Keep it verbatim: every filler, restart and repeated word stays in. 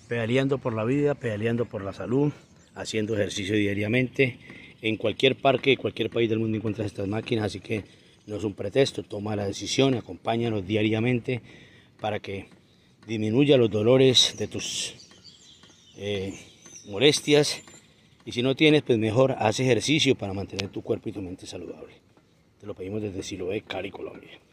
pedaleando por la vida, pedaleando por la salud, haciendo ejercicio diariamente. En cualquier parque, cualquier país del mundo encuentras estas máquinas, así que no es un pretexto. Toma la decisión, acompáñanos diariamente para que disminuya los dolores de tus eh, molestias. Y si no tienes, pues mejor haz ejercicio para mantener tu cuerpo y tu mente saludable. Te lo pedimos desde Siloé, Cali, Colombia.